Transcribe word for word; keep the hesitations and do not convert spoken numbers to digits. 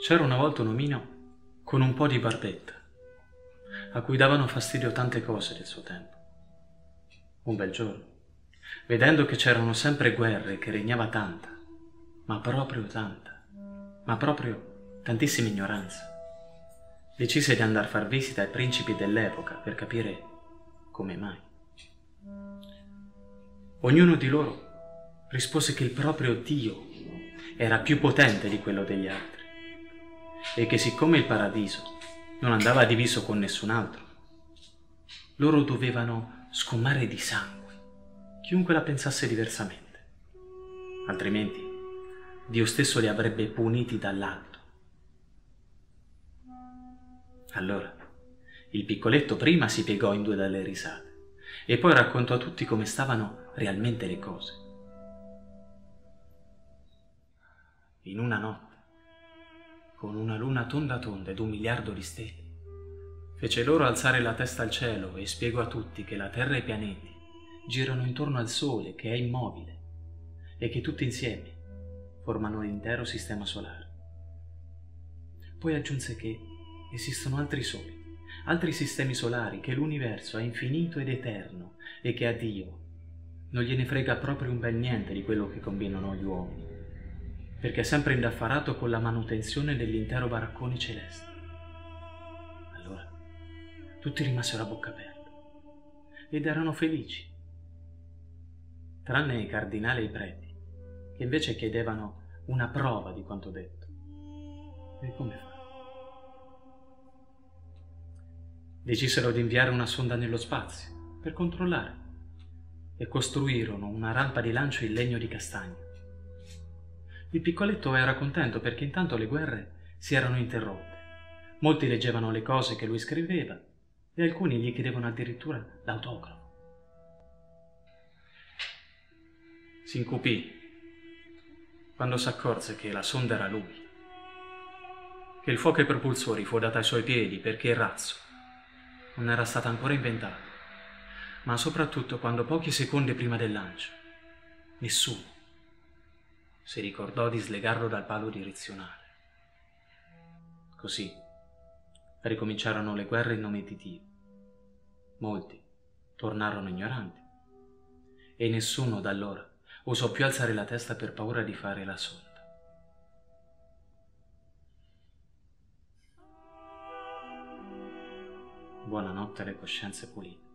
C'era una volta un omino con un po' di barbetta, a cui davano fastidio tante cose del suo tempo. Un bel giorno, vedendo che c'erano sempre guerre e che regnava tanta, ma proprio tanta, ma proprio tantissima ignoranza, decise di andare a far visita ai principi dell'epoca per capire come mai. Ognuno di loro rispose che il proprio Dio era più potente di quello degli altri e che siccome il paradiso non andava diviso con nessun altro, loro dovevano sgomare di sangue chiunque la pensasse diversamente, altrimenti Dio stesso li avrebbe puniti dall'alto. Allora il piccoletto prima si piegò in due dalle risate e poi raccontò a tutti come stavano realmente le cose. In una notte, con una luna tonda tonda ed un miliardo di stelle, fece loro alzare la testa al cielo e spiegò a tutti che la Terra e i pianeti girano intorno al Sole, che è immobile, e che tutti insieme formano l'intero sistema solare. Poi aggiunse che esistono altri soli, altri sistemi solari, che l'universo è infinito ed eterno e che a Dio non gliene frega proprio un bel niente di quello che combinano gli uomini, perché è sempre indaffarato con la manutenzione dell'intero baraccone celeste. Allora tutti rimasero a bocca aperta ed erano felici, tranne i cardinali e i preti, che invece chiedevano una prova di quanto detto. E come fare? Decisero di inviare una sonda nello spazio per controllare e costruirono una rampa di lancio in legno di castagno. Il piccoletto era contento perché intanto le guerre si erano interrotte. Molti leggevano le cose che lui scriveva e alcuni gli chiedevano addirittura l'autografo. Si incupì quando si accorse che la sonda era lui, che il fuoco ai propulsori fu dato ai suoi piedi perché il razzo non era stato ancora inventato, ma soprattutto quando pochi secondi prima del lancio nessuno si ricordò di slegarlo dal palo direzionale. Così ricominciarono le guerre in nome di Dio. Molti tornarono ignoranti e nessuno da allora osò più alzare la testa per paura di fare la sonda. Buonanotte alle coscienze pulite.